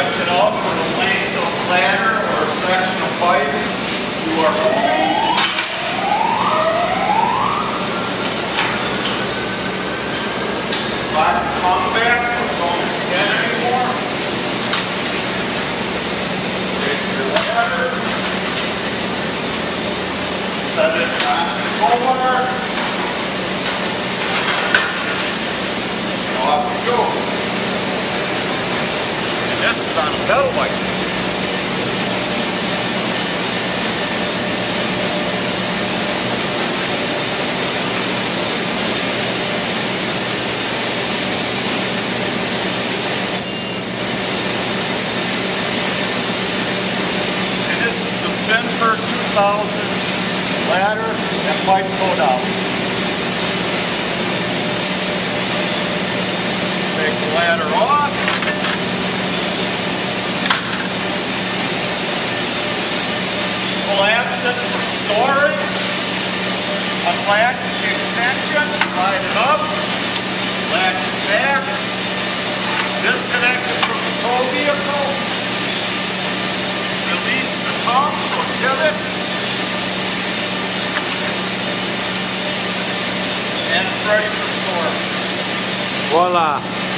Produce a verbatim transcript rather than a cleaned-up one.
stretch it out for the length of ladder or section of pipe you are pulling. Lock the tongue back so it don't extend anymore. Take your ladder. Set it on the controller. And off we go. And this is on a pedal bike. Benford two thousand ladder and pipe toe down. Take the ladder off. Collapse it for storage. Unlatch the extension, slide it up, latch it back, disconnect it from the tow vehicle. Release the pump or divots, and it's ready for storage. Voila!